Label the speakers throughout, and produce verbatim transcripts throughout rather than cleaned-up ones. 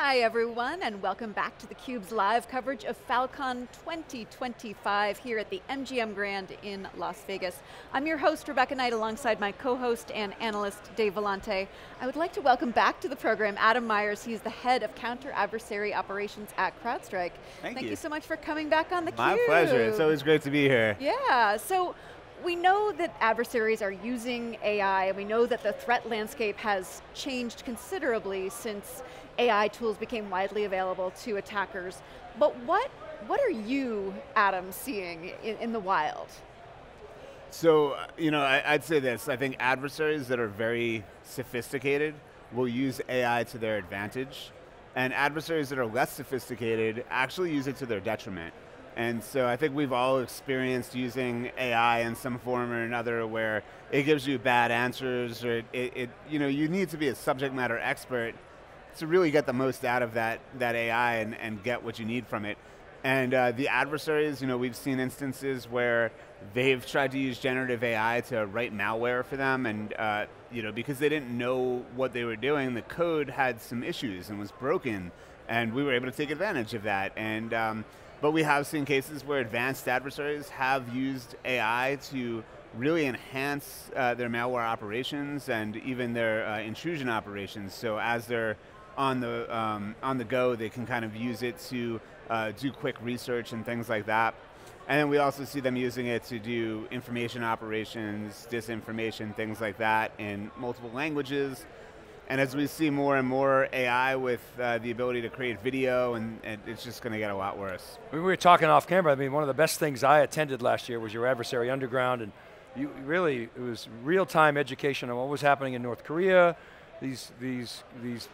Speaker 1: Hi everyone, and welcome back to theCUBE's live coverage of Fal.Con twenty twenty-five here at the M G M Grand in Las Vegas. I'm your host, Rebecca Knight, alongside my co-host and analyst, Dave Vellante. I would like to welcome back to the program Adam Meyers. He's the head of counter-adversary operations at Crowdstrike.
Speaker 2: Thank,
Speaker 1: Thank
Speaker 2: you.
Speaker 1: you so much for coming back on theCUBE.
Speaker 2: My pleasure, it's always great to be here.
Speaker 1: Yeah, so we know that adversaries are using A I, and we know that the threat landscape has changed considerably since A I tools became widely available to attackers. But what, what are you, Adam, seeing in, in the wild?
Speaker 2: So, you know, I, I'd say this, I think adversaries that are very sophisticated will use A I to their advantage, and adversaries that are less sophisticated actually use it to their detriment. And so I think we've all experienced using A I in some form or another where it gives you bad answers, or it, it, it you know, you need to be a subject matter expert to really get the most out of that, that A I and, and get what you need from it. And uh, the adversaries, you know, we've seen instances where they've tried to use generative A I to write malware for them, and uh, you know, because they didn't know what they were doing, the code had some issues and was broken, and we were able to take advantage of that. And um, but we have seen cases where advanced adversaries have used A I to really enhance uh, their malware operations and even their uh, intrusion operations. So as they're on the, um, on the go, they can kind of use it to uh, do quick research and things like that. And then we also see them using it to do information operations, disinformation, things like that in multiple languages. And as we see more and more A I with uh, the ability to create video, and, and it's just going to get a lot worse.
Speaker 3: We were talking off camera, I mean, one of the best things I attended last year was your Adversary Underground, and you really, it was real-time education on what was happening in North Korea, these, these, these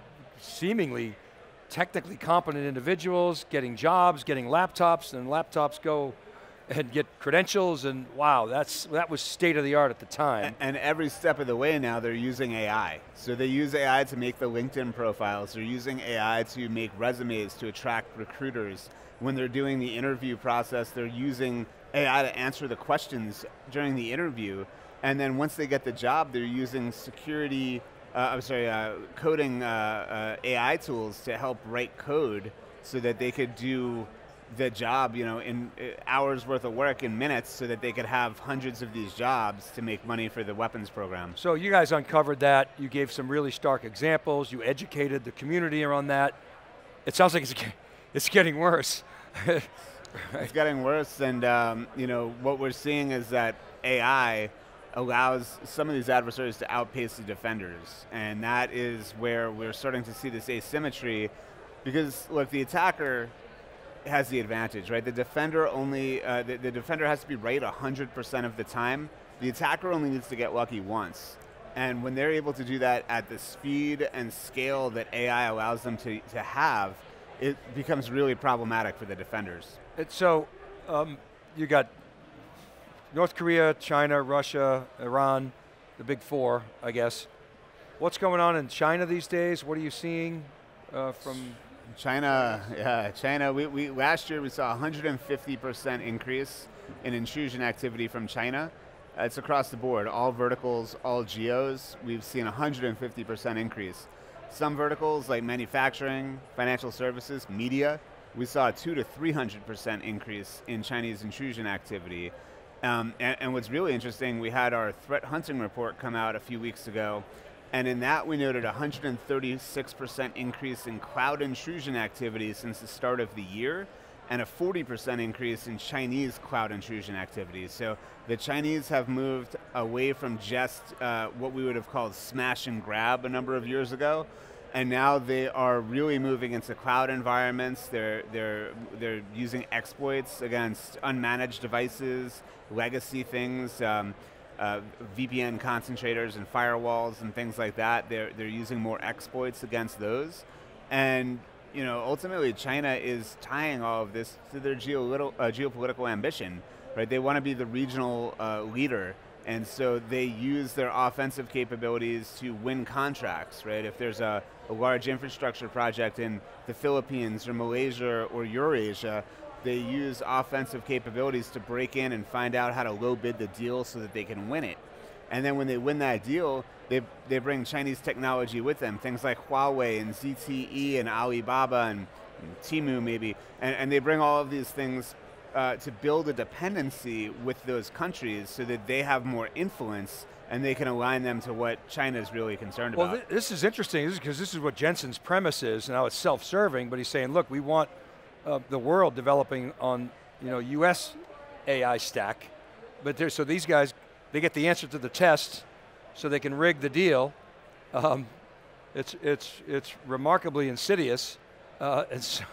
Speaker 3: seemingly technically competent individuals getting jobs, getting laptops, and laptops go and get credentials, and wow, that's, that was state of the art at the time.
Speaker 2: And, and every step of the way now they're using A I. So they use A I to make the LinkedIn profiles, they're using A I to make resumes to attract recruiters. When they're doing the interview process, they're using A I to answer the questions during the interview, and then once they get the job, they're using security, uh, I'm sorry, uh, coding uh, uh, A I tools to help write code so that they could do the job, you know, in hours worth of work in minutes, so that they could have hundreds of these jobs to make money for the weapons program.
Speaker 3: So you guys uncovered that, you gave some really stark examples, you educated the community around that. It sounds like it's, it's getting worse. Right.
Speaker 2: It's getting worse, and um, you know, what we're seeing is that A I allows some of these adversaries to outpace the defenders, and that is where we're starting to see this asymmetry, because look, the attacker has the advantage, right? The defender only, uh, the, the defender has to be right one hundred percent of the time. The attacker only needs to get lucky once. And when they're able to do that at the speed and scale that A I allows them to, to have, it becomes really problematic for the defenders.
Speaker 3: It's so, um, you got North Korea, China, Russia, Iran, the big four, I guess. What's going on in China these days? What are you seeing uh, from
Speaker 2: China, yeah, China, we, we, last year we saw a one hundred fifty percent increase in intrusion activity from China. Uh, it's across the board, all verticals, all geos, we've seen a one hundred fifty percent increase. Some verticals like manufacturing, financial services, media, we saw a two to three hundred percent increase in Chinese intrusion activity. Um, and, and what's really interesting, we had our threat hunting report come out a few weeks ago, and in that we noted a one hundred thirty-six percent increase in cloud intrusion activity since the start of the year, and a forty percent increase in Chinese cloud intrusion activity. So the Chinese have moved away from just uh, what we would have called smash and grab a number of years ago, and now they are really moving into cloud environments. They're, they're, they're using exploits against unmanaged devices, legacy things, um, Uh, V P N concentrators and firewalls and things like that. They're, they're using more exploits against those. And you know, ultimately China is tying all of this to their geopolitical, uh, geopolitical ambition, right? They want to be the regional uh, leader, and so they use their offensive capabilities to win contracts, right? If there's a, a large infrastructure project in the Philippines or Malaysia or Eurasia, they use offensive capabilities to break in and find out how to low bid the deal so that they can win it. And then when they win that deal, they, they bring Chinese technology with them, things like Huawei and Z T E and Alibaba and, and Temu maybe, and, and they bring all of these things uh, to build a dependency with those countries so that they have more influence and they can align them to what China is really concerned
Speaker 3: well,
Speaker 2: about.
Speaker 3: Well, th this is interesting because this is what Jensen's premise is. Now it's self-serving, but he's saying, look, we want uh, the world developing on you know, U S A I stack, but there, so these guys, they get the answer to the test so they can rig the deal. Um, it's, it's, it's remarkably insidious, uh, and so.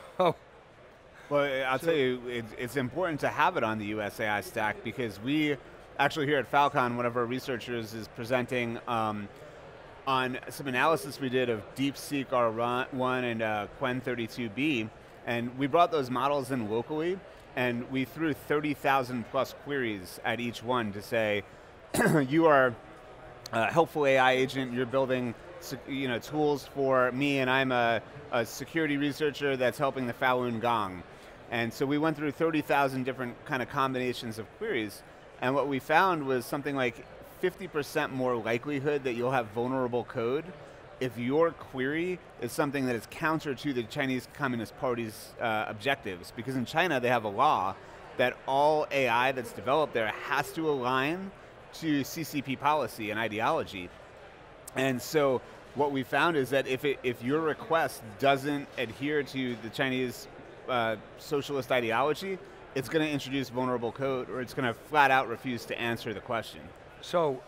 Speaker 2: Well, I'll
Speaker 3: so
Speaker 2: tell you, it, it's important to have it on the U S A I stack because we, actually here at Fal.Con, one of our researchers is presenting um, on some analysis we did of DeepSeek R one and uh, Qwen thirty-two B, and we brought those models in locally, and we threw thirty thousand plus queries at each one to say, you are a helpful A I agent, you're building you know, tools for me, and I'm a, a security researcher that's helping the Falun Gong. And so we went through thirty thousand different kind of combinations of queries, and what we found was something like fifty percent more likelihood that you'll have vulnerable code if your query is something that is counter to the Chinese Communist Party's uh, objectives. Because in China, they have a law that all A I that's developed there has to align to C C P policy and ideology. And so what we found is that if, it, if your request doesn't adhere to the Chinese uh, socialist ideology, it's going to introduce vulnerable code, or it's going to flat out refuse to answer the question.
Speaker 3: So,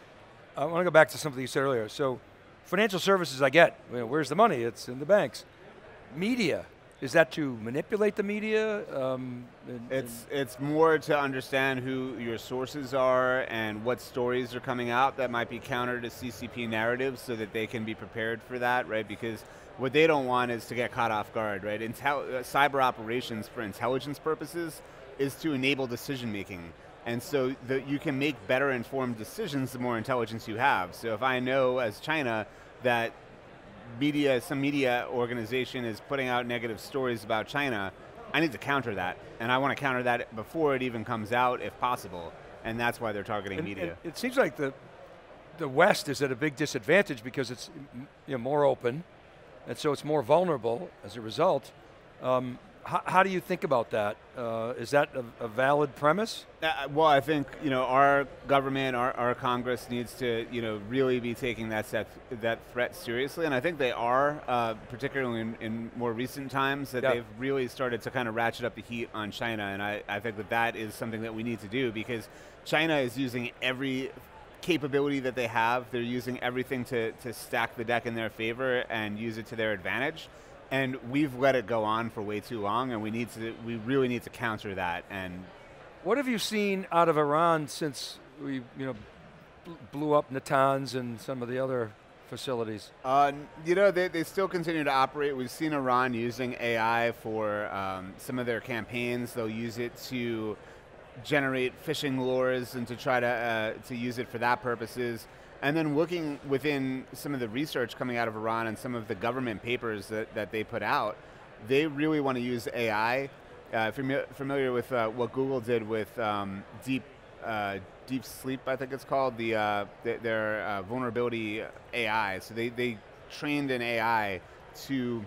Speaker 3: I want to go back to something you said earlier. So, financial services I get, you know, where's the money? It's in the banks. Media, is that to manipulate the media? Um, and,
Speaker 2: it's, it's more to understand who your sources are and what stories are coming out that might be counter to C C P narratives so that they can be prepared for that, right? Because what they don't want is to get caught off guard, right? Intel uh, cyber operations for intelligence purposes is to enable decision making. And so the, you can make better informed decisions the more intelligence you have. So if I know as China that media, some media organization is putting out negative stories about China, I need to counter that. And I want to counter that before it even comes out if possible. And that's why they're targeting
Speaker 3: and,
Speaker 2: media.
Speaker 3: And it seems like the, the West is at a big disadvantage because it's you know, more open, and so it's more vulnerable as a result. Um, how, how do you think about that? Uh, is that a, a valid premise?
Speaker 2: Uh, well, I think you know our government, our, our Congress needs to you know really be taking that set, that threat seriously, and I think they are, uh, particularly in, in more recent times, that
Speaker 3: yeah.
Speaker 2: they've really started to kind of ratchet up the heat on China, and I, I think that that is something that we need to do because China is using every capability that they have. They're using everything to, to stack the deck in their favor and use it to their advantage. And we've let it go on for way too long, and we need to, we really need to counter that. And
Speaker 3: what have you seen out of Iran since we, you know, blew up Natanz and some of the other facilities?
Speaker 2: Uh, you know, they, they still continue to operate. We've seen Iran using A I for um, some of their campaigns. They'll use it to generate phishing lures and to try to uh, to use it for that purposes. And then looking within some of the research coming out of Iran and some of the government papers that, that they put out, they really want to use A I. Uh, fami familiar with uh, what Google did with um, Deep uh, Deep Sleep, I think it's called, the uh, th their uh, vulnerability A I. So they, they trained an A I to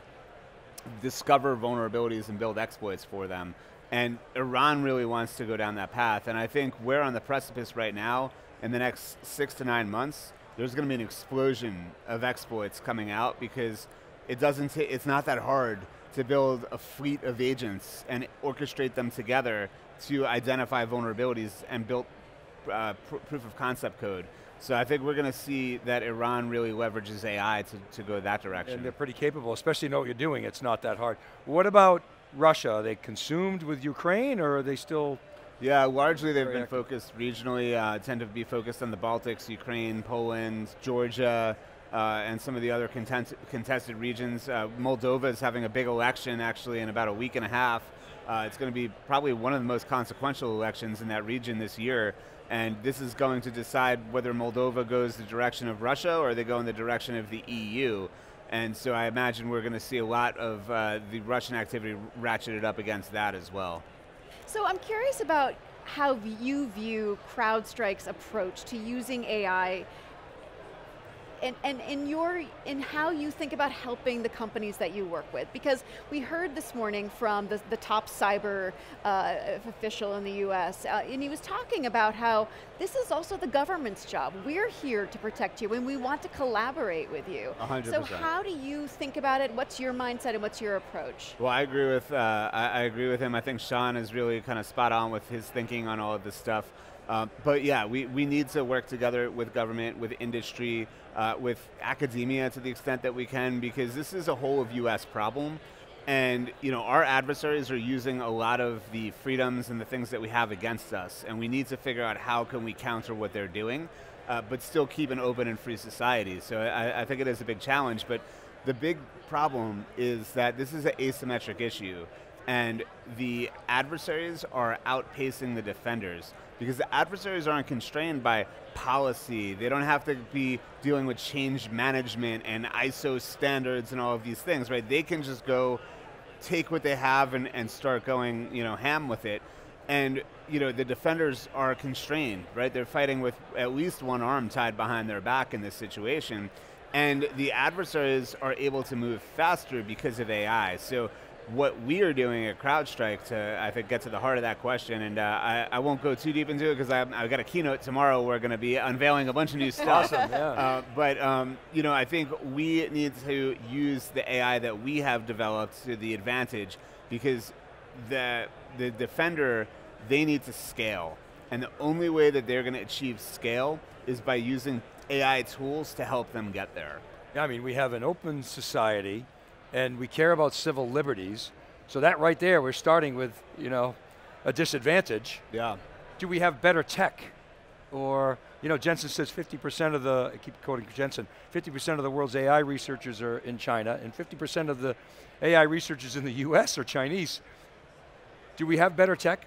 Speaker 2: discover vulnerabilities and build exploits for them. And Iran really wants to go down that path. And I think we're on the precipice right now. In the next six to nine months, there's going to be an explosion of exploits coming out because it doesn't t it's not that hard to build a fleet of agents and orchestrate them together to identify vulnerabilities and build uh, pr proof of concept code. So I think we're going to see that Iran really leverages A I to, to go that direction.
Speaker 3: And they're pretty capable, especially know what you're doing. It's not that hard. What about Russia? Are they consumed with Ukraine, or are they still?
Speaker 2: Yeah, largely they've been
Speaker 3: active.
Speaker 2: focused regionally, uh, tend to be focused on the Baltics, Ukraine, Poland, Georgia, uh, and some of the other contest contested regions. Uh, Moldova is having a big election actually in about a week and a half. Uh, it's going to be probably one of the most consequential elections in that region this year, and this is going to decide whether Moldova goes the direction of Russia or they go in the direction of the E U. And so I imagine we're going to see a lot of uh, the Russian activity ratcheted up against that as well.
Speaker 1: So I'm curious about how you view CrowdStrike's approach to using A I and, and in, your, in how you think about helping the companies that you work with. Because we heard this morning from the, the top cyber uh, official in the U S, uh, and he was talking about how this is also the government's job. We're here to protect you and we want to collaborate with you.
Speaker 2: one hundred percent.
Speaker 1: So how do you think about it? What's your mindset and what's your approach?
Speaker 2: Well, I agree with, uh, I, I agree with him. I think Sean is really kind of spot on with his thinking on all of this stuff. Uh, but yeah, we, we need to work together with government, with industry, uh, with academia to the extent that we can, because this is a whole of U S problem. And you know, our adversaries are using a lot of the freedoms and the things that we have against us, and we need to figure out how can we counter what they're doing, uh, but still keep an open and free society. So I, I think it is a big challenge, but the big problem is that this is an asymmetric issue, and the adversaries are outpacing the defenders, because the adversaries aren't constrained by policy. They don't have to be dealing with change management and I S O standards and all of these things, right? They can just go take what they have and, and start going, you know, ham with it. And you know, the defenders are constrained, right? They're fighting with at least one arm tied behind their back in this situation. And the adversaries are able to move faster because of A I. So what we are doing at CrowdStrike to, I think, get to the heart of that question, and uh, I, I won't go too deep into it because I've got a keynote tomorrow. We're going to be unveiling a bunch of new stuff.
Speaker 3: Awesome, yeah.
Speaker 2: Uh, but um, you know, I think we need to use the A I that we have developed to the advantage, because the the defender, they need to scale, and the only way that they're going to achieve scale is by using A I tools to help them get there.
Speaker 3: Yeah, I mean, we have an open society, and we care about civil liberties. So that right there, we're starting with, you know, a disadvantage.
Speaker 2: Yeah.
Speaker 3: Do we have better tech? Or, you know, Jensen says fifty percent of the, I keep quoting Jensen, fifty percent of the world's A I researchers are in China, and fifty percent of the A I researchers in the U S are Chinese. Do we have better tech?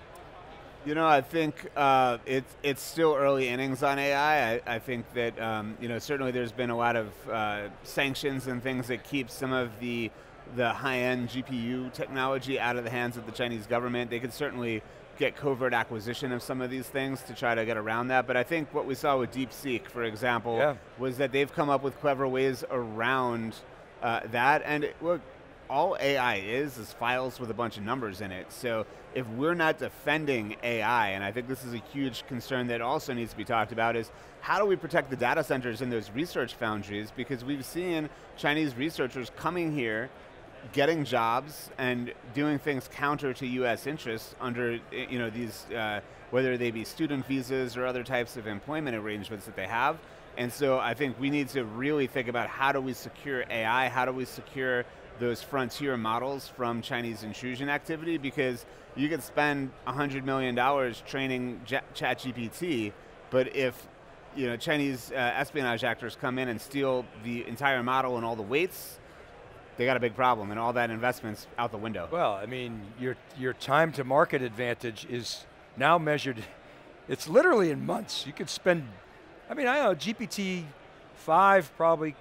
Speaker 2: You know, I think uh, it's it's still early innings on A I. I, I think that um, you know, certainly there's been a lot of uh, sanctions and things that keep some of the the high-end G P U technology out of the hands of the Chinese government. They could certainly get covert acquisition of some of these things to try to get around that. But I think what we saw with DeepSeek, for example, yeah. was that they've come up with clever ways around uh, that. And look, all A I is is files with a bunch of numbers in it. So if we're not defending A I, and I think this is a huge concern that also needs to be talked about, is how do we protect the data centers and those research foundries? Because we've seen Chinese researchers coming here, getting jobs and doing things counter to U S interests under, you know, these, uh, whether they be student visas or other types of employment arrangements that they have. And so I think we need to really think about how do we secure A I, how do we secure those frontier models from Chinese intrusion activity, because you could spend one hundred million dollars training ChatGPT, but if you know, Chinese uh, espionage actors come in and steal the entire model and all the weights, they got a big problem, and all that investment's out the window.
Speaker 3: Well, I mean, your, your time to market advantage is now measured, it's literally in months. You could spend, I mean, I don't know, G P T five probably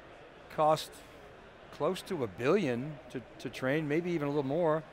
Speaker 3: cost close to a billion to, to train, maybe even a little more.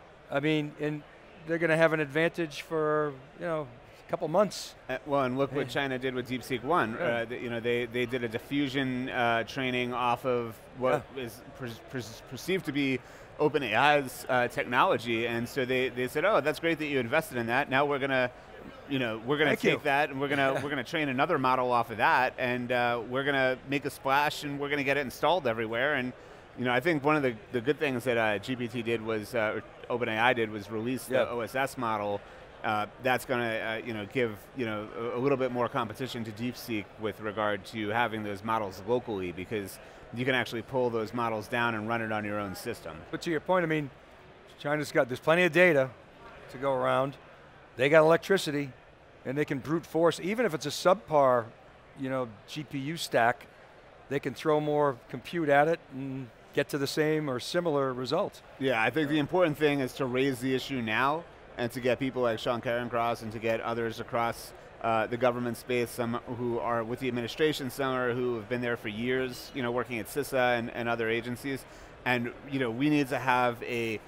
Speaker 3: I mean, and they're going to have an advantage for, you know, a couple months.
Speaker 2: Uh, well, and look what China did with DeepSeek one.
Speaker 3: Yeah.
Speaker 2: Uh, you know, they, they did a diffusion uh, training off of what yeah. is per per perceived to be OpenAI's uh, technology, and so they, they said, oh, that's great that you invested in that. Now we're going to, you know, we're going to take you. that and we're going to yeah. we're going to train another model off of that, and uh, we're going to make a splash and we're going to get it installed everywhere. And you know, I think one of the, the good things that uh, G P T did was, uh, or OpenAI did, was release the
Speaker 3: yeah.
Speaker 2: O S S model. Uh, that's going to, uh, you know, give, you know, a, a little bit more competition to DeepSeek with regard to having those models locally, because you can actually pull those models down and run it on your own system.
Speaker 3: But to your point, I mean, China's got, there's plenty of data to go around. They got electricity, and they can brute force, even if it's a subpar, you know, G P U stack, they can throw more compute at it and get to the same or similar result.
Speaker 2: Yeah, I think the important thing is to raise the issue now, and to get people like Sean Carencross and to get others across uh, the government space, some who are with the administration, some are who have been there for years, you know, working at CISA and, and other agencies. And you know, we need to have a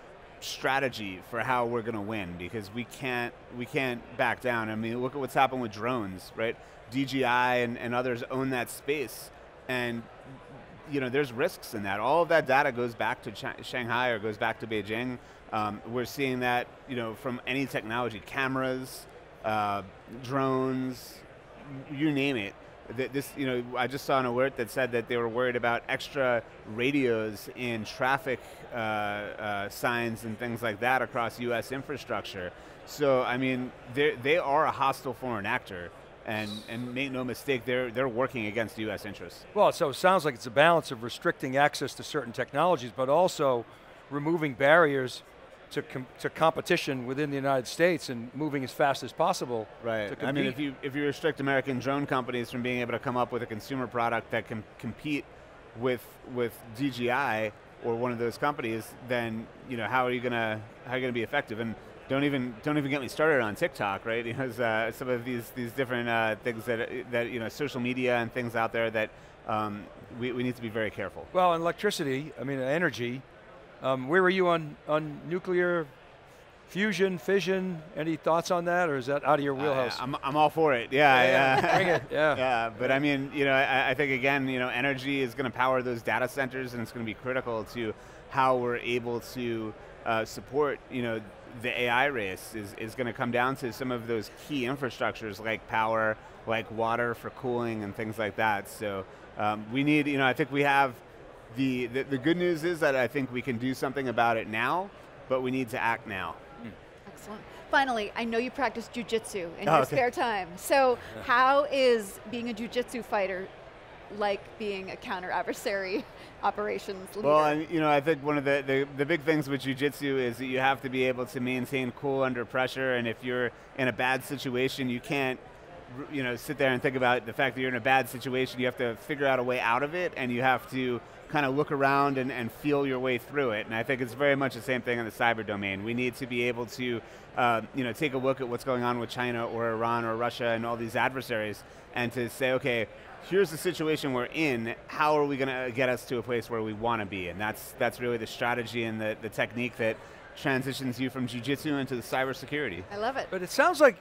Speaker 2: strategy for how we're going to win, because we can't we can't back down. I mean, look at what's happened with drones, right? D J I and, and others own that space, and you know there's risks in that. All of that data goes back to Ch Shanghai or goes back to Beijing. Um, we're seeing that you know from any technology, cameras, uh, drones, you name it. This, you know, I just saw an alert that said that they were worried about extra radios in traffic uh, uh, signs and things like that across U S infrastructure. So, I mean, they are a hostile foreign actor, and and make no mistake, they're they're working against U S interests.
Speaker 3: Well, so it sounds like it's a balance of restricting access to certain technologies, but also removing barriers to, com to competition within the United States and moving as fast as possible.
Speaker 2: Right. I mean, if you if you restrict American drone companies from being able to come up with a consumer product that can compete with with D J I or one of those companies, then you know how are you gonna how are you gonna be effective? And don't even don't even get me started on TikTok, right? Because uh, some of these these different uh, things that that you know social media and things out there that um, we we need to be very careful.
Speaker 3: Well, and electricity, I mean energy. Um, where were you on, on nuclear fusion, fission? Any thoughts on that, or is that out of your wheelhouse?
Speaker 2: Uh, I'm, I'm all for it, yeah.
Speaker 3: yeah,
Speaker 2: yeah.
Speaker 3: yeah. Bring it, yeah.
Speaker 2: yeah, but I mean, you know, I, I think again, you know, energy is going to power those data centers, and it's going to be critical to how we're able to uh, support, you know, the A I race is, is going to come down to some of those key infrastructures like power, like water for cooling and things like that. So um, we need, you know, I think we have, The, the, the good news is that I think we can do something about it now, but we need to act now.
Speaker 1: Mm. Excellent. Finally, I know you practice jiu-jitsu in
Speaker 2: oh,
Speaker 1: your
Speaker 2: okay.
Speaker 1: spare time. So yeah. How is being a jiu-jitsu fighter like being a counter-adversary operations leader?
Speaker 2: Well, I, you know, I think one of the, the, the big things with jiu-jitsu is that you have to be able to maintain cool under pressure, and if you're in a bad situation, you can't you know, sit there and think about the fact that you're in a bad situation. You have to figure out a way out of it, and you have to kind of look around and, and feel your way through it. And I think it's very much the same thing in the cyber domain. We need to be able to uh, you know, take a look at what's going on with China or Iran or Russia and all these adversaries, and to say, okay, here's the situation we're in, how are we going to get us to a place where we want to be? And that's, that's really the strategy and the, the technique that transitions you from jiu-jitsu into the cybersecurity.
Speaker 1: I love it.
Speaker 3: But it sounds like,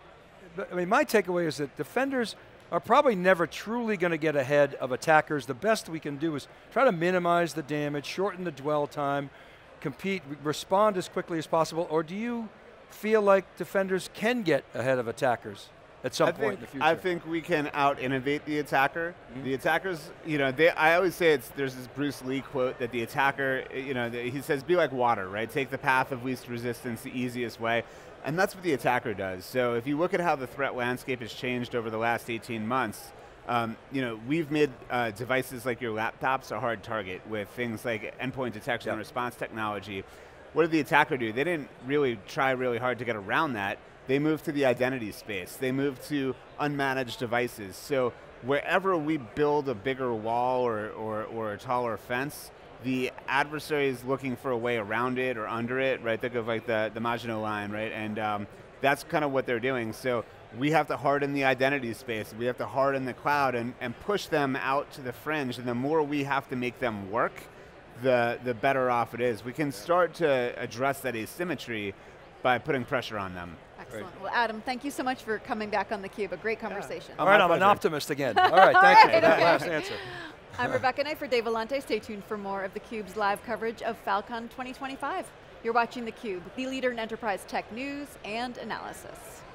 Speaker 3: I mean, my takeaway is that defenders are probably never truly going to get ahead of attackers. The best we can do is try to minimize the damage, shorten the dwell time, compete, respond as quickly as possible, or do you feel like defenders can get ahead of attackers at some
Speaker 2: I
Speaker 3: point
Speaker 2: think,
Speaker 3: in the future?
Speaker 2: I think we can out-innovate the attacker.
Speaker 3: Mm-hmm.
Speaker 2: The attackers, you know, they, I always say it's, there's this Bruce Lee quote that the attacker, you know, the, he says, be like water, right? Take the path of least resistance, the easiest way. And that's what the attacker does. So if you look at how the threat landscape has changed over the last eighteen months, um, you know, we've made uh, devices like your laptops a hard target with things like endpoint detection
Speaker 3: yep.
Speaker 2: and response technology. What did the attacker do? They didn't really try really hard to get around that. They moved to the identity space. They moved to unmanaged devices. So wherever we build a bigger wall or, or, or a taller fence, the adversary is looking for a way around it or under it, right? Think of like the, the Maginot Line, right? And um, that's kind of what they're doing. So we have to harden the identity space. We have to harden the cloud and, and push them out to the fringe. And the more we have to make them work, the, the better off it is. We can start to address that asymmetry by putting pressure on them.
Speaker 1: Excellent. Right. Well, Adam, thank you so much for coming back on theCUBE. A great conversation.
Speaker 3: Yeah. All right, I'm an optimist again. All right, thank you for that
Speaker 1: okay.
Speaker 3: last answer.
Speaker 1: I'm Rebecca Knight for Dave Vellante. Stay tuned for more of theCUBE's live coverage of Fal.Con twenty twenty-five. You're watching theCUBE, the leader in enterprise tech news and analysis.